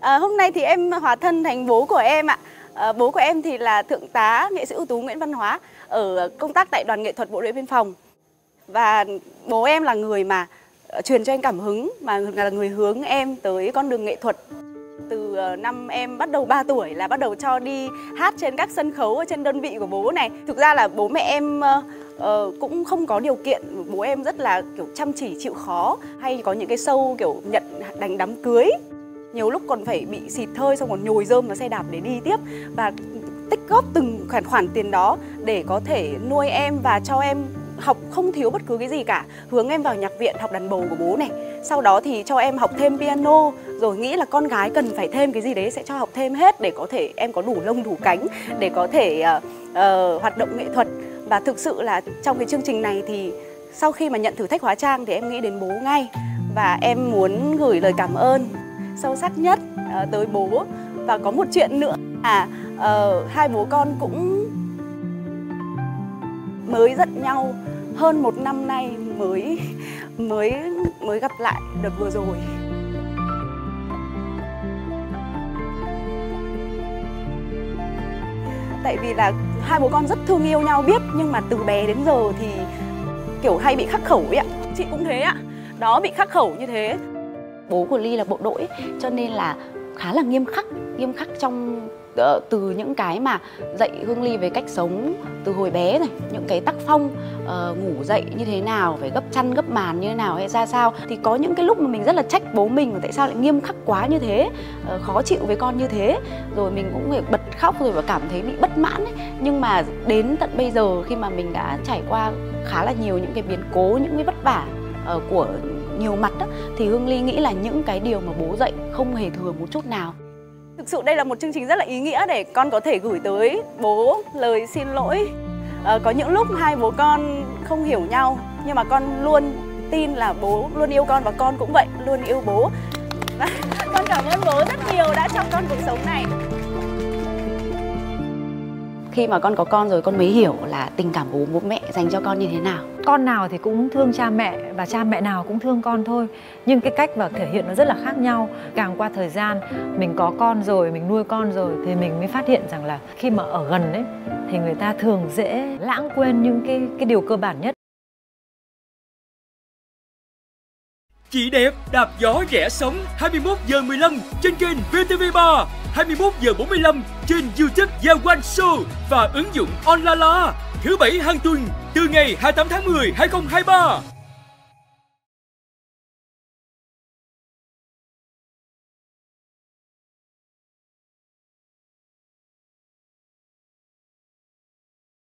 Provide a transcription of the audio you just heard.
Hôm nay thì em hóa thân thành bố của em ạ. Bố của em thì là thượng tá nghệ sĩ ưu tú Nguyễn Văn Hóa, ở công tác tại Đoàn Nghệ thuật Bộ đội Biên phòng. Và bố em là người mà truyền cho em cảm hứng, mà là người hướng em tới con đường nghệ thuật. Từ năm em bắt đầu 3 tuổi là bắt đầu cho đi hát trên các sân khấu ở trên đơn vị của bố này. Thực ra là bố mẹ em cũng không có điều kiện. Bố em rất là kiểu chăm chỉ chịu khó, hay có những cái show kiểu nhận đánh đám cưới. Nhiều lúc còn phải bị xịt hơi xong còn nhồi rơm vào xe đạp để đi tiếp. Và tích góp từng khoản tiền đó để có thể nuôi em và cho em học không thiếu bất cứ cái gì cả. Hướng em vào nhạc viện học đàn bầu của bố này. Sau đó thì cho em học thêm piano. Rồi nghĩ là con gái cần phải thêm cái gì đấy sẽ cho học thêm hết, để có thể em có đủ lông đủ cánh để có thể hoạt động nghệ thuật. Và thực sự là trong cái chương trình này thì sau khi mà nhận thử thách hóa trang thì em nghĩ đến bố ngay. Và em muốn gửi lời cảm ơn sâu sắc nhất tới bố. Và có một chuyện nữa là hai bố con cũng mới giận nhau hơn 1 năm nay mới gặp lại đợt vừa rồi. Tại vì là hai bố con rất thương yêu nhau biết, nhưng mà từ bé đến giờ thì kiểu hay bị khắc khẩu ấy ạ. Chị cũng thế ạ. Đó, bị khắc khẩu như thế. Bố của Ly là bộ đội cho nên là khá là nghiêm khắc trong từ những cái mà dạy Hương Ly về cách sống từ hồi bé này, những cái tác phong ngủ dậy như thế nào, phải gấp chăn gấp màn như thế nào hay ra sao. Thì có những cái lúc mà mình rất là trách bố mình tại sao lại nghiêm khắc quá như thế, khó chịu với con như thế, rồi mình cũng phải bật khóc rồi và cảm thấy bị bất mãn ấy. Nhưng mà đến tận bây giờ khi mà mình đã trải qua khá là nhiều những cái biến cố, những cái vất vả của nhiều mặt đó, thì Hương Ly nghĩ là những cái điều mà bố dạy không hề thừa một chút nào. Thực sự đây là một chương trình rất là ý nghĩa để con có thể gửi tới bố lời xin lỗi. Có những lúc hai bố con không hiểu nhau, nhưng mà con luôn tin là bố luôn yêu con và con cũng vậy, luôn yêu bố. Con cảm ơn bố rất nhiều đã cho con cuộc sống này. Khi mà con có con rồi con mới hiểu là tình cảm của bố mẹ dành cho con như thế nào. Con nào thì cũng thương cha mẹ và cha mẹ nào cũng thương con thôi. Nhưng cái cách và thể hiện nó rất là khác nhau. Càng qua thời gian mình có con rồi, mình nuôi con rồi thì mình mới phát hiện rằng là khi mà ở gần ấy thì người ta thường dễ lãng quên những cái điều cơ bản nhất. Chị đẹp đạp gió rẽ sóng 21h15 trên kênh VTV3, 21h45 trên YouTube Gia One Show và ứng dụng Onlala. Thứ Bảy hàng tuần từ ngày 28 tháng 10, 2023.